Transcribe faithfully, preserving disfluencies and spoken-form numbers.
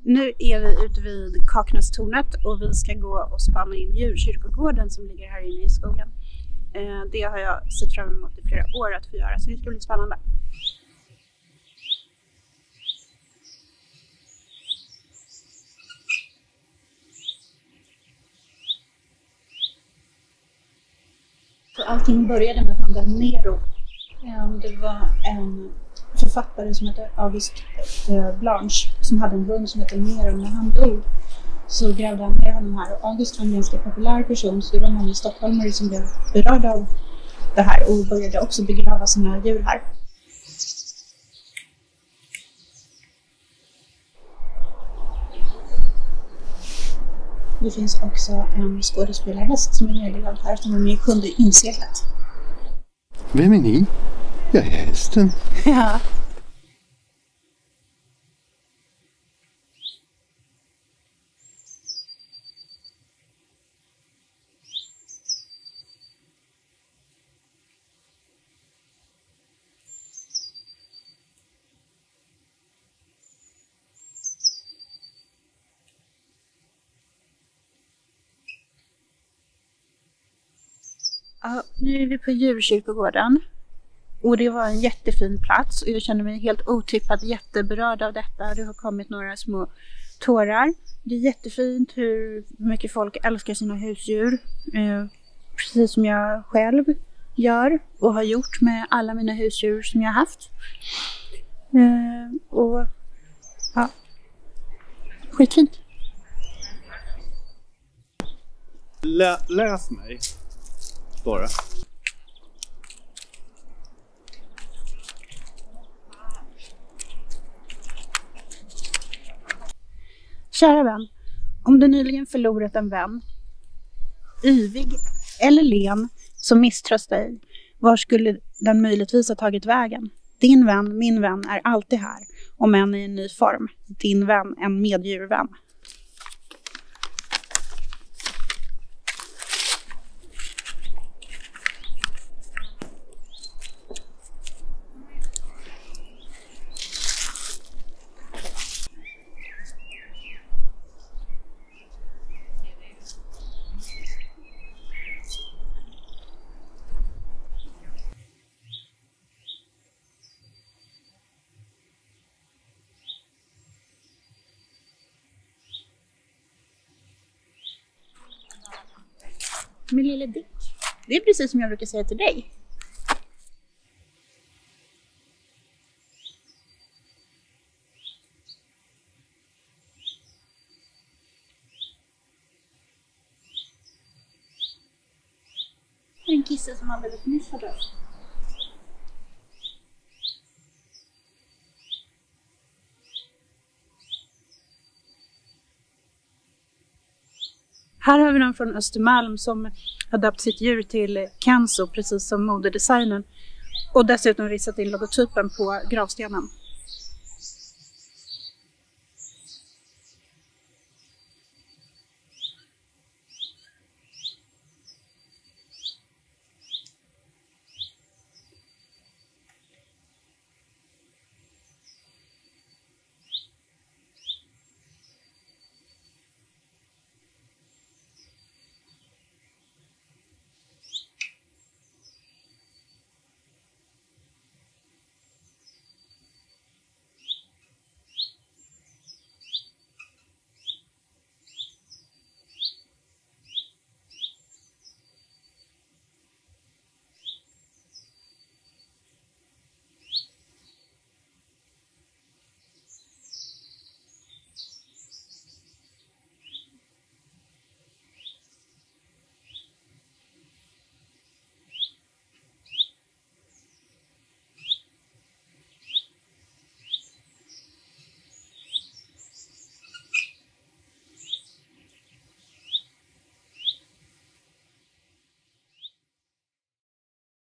Nu är vi ute vid Kaknästornet och vi ska gå och spana in djurkyrkogården som ligger här inne i skogen. Det har jag sett fram emot i flera år att få göra, så det ska bli spännande. Så allting började med han där Nero. Det var en författare som heter August Blanche som hade en hund som heter Nero. När han dog så grävde han ner honom här, och August var en ganska populär person, så det var många stockholmare som blev berörda av det här och började också begrava sina djur här. Det finns också en skådespelarhäst som är meddelad här som är med i sjunde inseglet. Vem är ni? Jag är hästen. Ja. Ja, nu är vi på djurkyrkogården och det var en jättefin plats och jag känner mig helt otippat jätteberörd av detta. Det har kommit några små tårar. Det är jättefint hur mycket folk älskar sina husdjur, eh, precis som jag själv gör och har gjort med alla mina husdjur som jag har haft. Eh, och ja, skitfint. Lä, läs mig. Bara. Kära vän, om du nyligen förlorat en vän, yvig eller len, som misströstar dig, var skulle den möjligtvis ha tagit vägen? Din vän, min vän, är alltid här, om än i en ny form. Din vän, en meddjurvän. Min lille Dick. Det är precis som jag brukar säga till dig. Det är en kisse som alldeles nyss har dött. Här har vi någon från Östermalm som har döpt sitt djur till Kenzo, precis som modedesignern. Och dessutom ristat in logotypen på gravstenen.